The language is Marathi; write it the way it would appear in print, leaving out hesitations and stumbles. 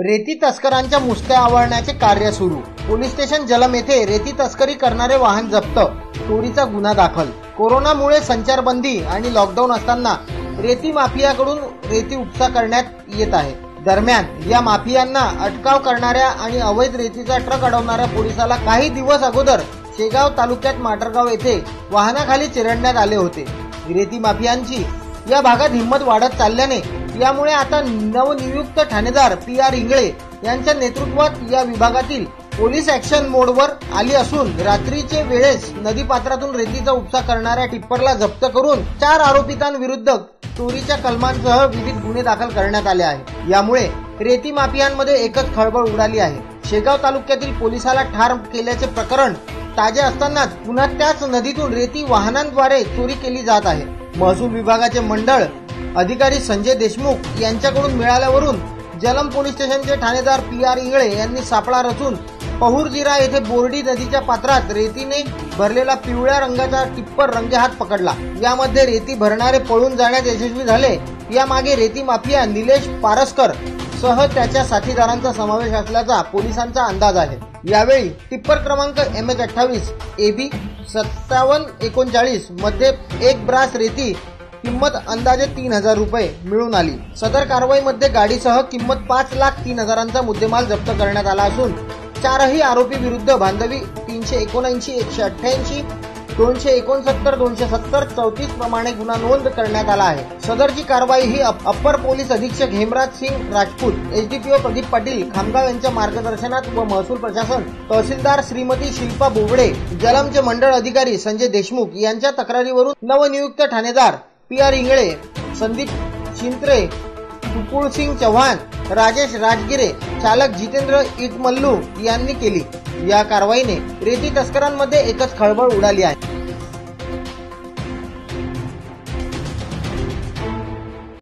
रेती तस्करांच्या मुसक्या आवळण्याचे कार्य सुरू। पोलीस स्टेशन जलम येथे रेती तस्करी करणारे वाहन जप्त, चोरीचा गुन्हा दाखल। कोरोनामुळे संचारबंदी आणि लॉकडाऊन असताना रेती माफियाकडून रेती उपसा करण्यात येत आहे। दरम्यान या माफियांना अटकाव करणाऱ्या आणि अवैध रेतीचा ट्रक अडवणाऱ्या पोलिसाला काही दिवस अगोदर शेगाव तालुक्यात माटरगाव येथे वाहनाखाली चिरडण्यात आले होते। रेती माफियांची या भागात हिंमत वाढत चालल्याने यामुळे आता नवनियुक्त ठाणेदार PR इंगळे यांच्या नेतृत्वात या विभागातील पोलीस ऍक्शन मोडवर आली असून रात्रीचे वेळेस नदीपात्रातून रेतीचा उपसा करणाऱ्या टिप्परला जप्त करून 4 आरोपितांविरुद्ध चोरीच्या कलमांसह विविध गुन्हे दाखल करण्यात आले आहे। यामुळे रेती माफियांमध्ये एकच खळबळ उडाली आहे। शेगाव तालुक्यातील पोलिसाला ठार केल्याचे प्रकरण ताजे असतानाच पुन्हा त्याच नदीतून रेती वाहनांद्वारे चोरी केली जात आहे। महसूल विभागाचे मंडळ अधिकारी संजय देशमुख यांच्याकडून मिळाल्यावरून जलम पोलीस स्टेशनचे ठाणेदार PR इंगळे यांनी सापळा रचून पहुरजिरा येथे बोर्डी नदीच्या पात्रात रेतीने भरलेला पिवळ्या रंगाचा टिप्पर रंगेहात पकडला। यामध्ये रेती भरणारे पळून जाण्यात यशस्वी झाले। यामागे रेती माफिया निलेश पारसकर सह त्याच्या साथीदारांचा समावेश असल्याचा पोलिसांचा अंदाज आहे। यावेळी टिप्पर क्रमांक MH28 AB 5739 मध्ये एक ब्रास रेती किंमत अंदाजे 3000 रुपये मिळून आली। सदर कारवाईमध्ये गाडीसह किंमत 5,03,000चा मुद्देमाल जप्त करण्यात आला असून 4ही आरोपी विरुद्ध बांधवी 379, 188, 269, 270, 34 प्रमाणे गुन्हा नोंद करण्यात आला आहे। सदरची कारवाई ही अप्पर पोलीस अधीक्षक हेमराज सिंग राजपूत, SDPO प्रदीप पाटील खामगाव यांच्या मार्गदर्शनात व महसूल प्रशासन तहसीलदार श्रीमती शिल्पा बोबडे, जलमचे मंडळ अधिकारी संजय देशमुख यांच्या तक्रारीवरून नवनियुक्त ठाणेदार PR इंगळे, संदीप चिंत्रे, तुपुळसिंग चव्हाण, राजेश राजगिरे, चालक जितेंद्र इटमल्लू यांनी केली। या कारवाईने रेती तस्करांमध्ये एकच खळबळ उडाली आहे।